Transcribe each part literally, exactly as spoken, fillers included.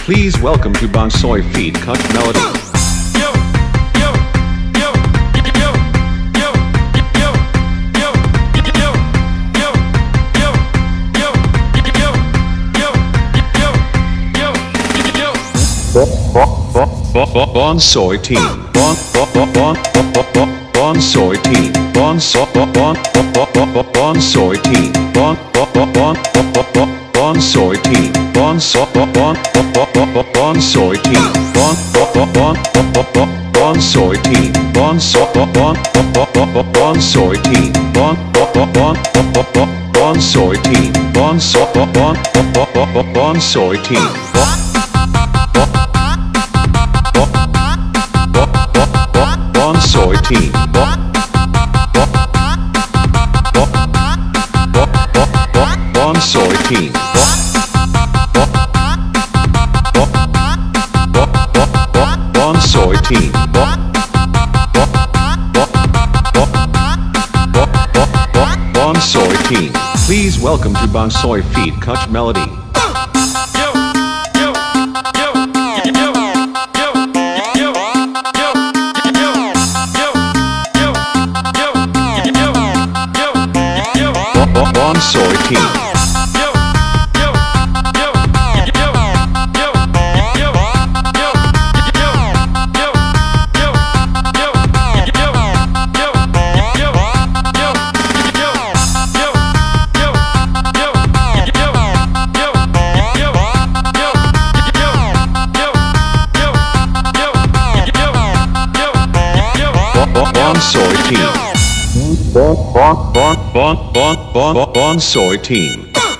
Please welcome to Bonsoi Feed Cut Melody. Yo, yo, yo, yo, yo, yo, yo, yo, yo, yo, yo, yo, yo, yo, yo, yo. Bonsoi Team. Bon, bon, bon, bon, bon, Bonsoi Team. Bonsoi, bon, bon, bon, Bonsoi Team. Bon, bon, bon, bon, Bonsoi Team. Bonsoi, bon, bon, Bonsoi Team. Bon, bon, bon, Bonsoi Team. Bonsoi, bon, bon, Bonsoi Team. Bon, bon, bon, Bonsoi Team. Bonsoi, bon, bon, Bonsoi Team. Bonsoi Team. Bonsoi Team. Bonsoi Team. Bonsoi Team. Please welcome to Bonsoi Feed Cut Melody. Yo, yo, yo, yo, yo, yo, yo, yo, yo, yo, yo, yo, yo, Bonsoi Team. Yo, yo, yo, yo, yo, yo, yo, yo, yo, yo, yo, yo, yo, Bonsoi Team. Bon, bon, bon, bon, bon, bon, Bonsoi Team.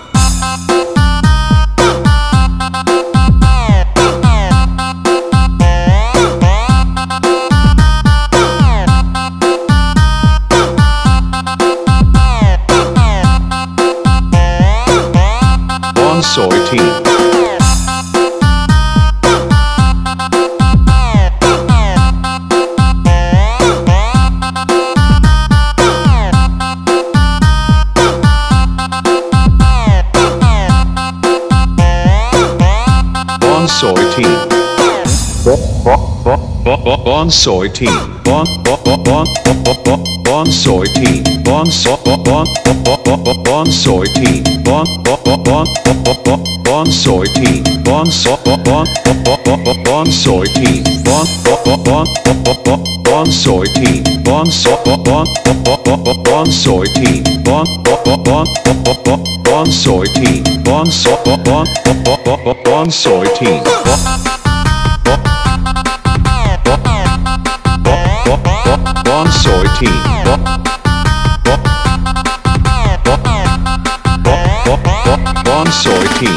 Bonsoi Team. Bonsoi Team. Bonsoi Team. Bon, bon, bon, Bonsoi Team. Bonsoi, bon, Bonsoi Team. Bon, bon, Bonsoi Team. Bonsoi, bon, Bonsoi Team. Bon, bon, Bonsoi Team. Bonsoi, bon, Bonsoi Team. Bon, bon, Bonsoi Team. Bonsoi, bon, Bonsoi Team. Bonsoi Team. Bonsoi Team.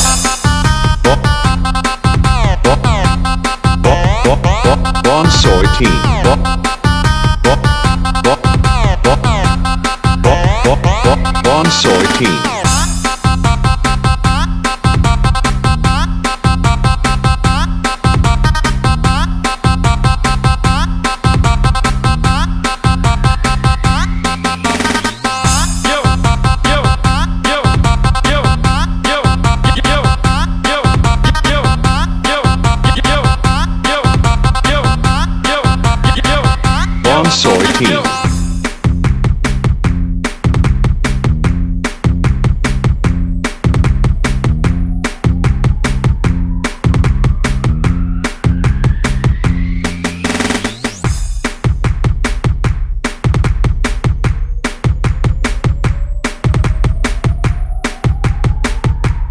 Bonsoi Team. Bonsoi Team. Bonsoi Team.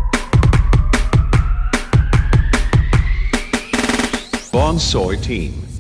Bonsoi Team.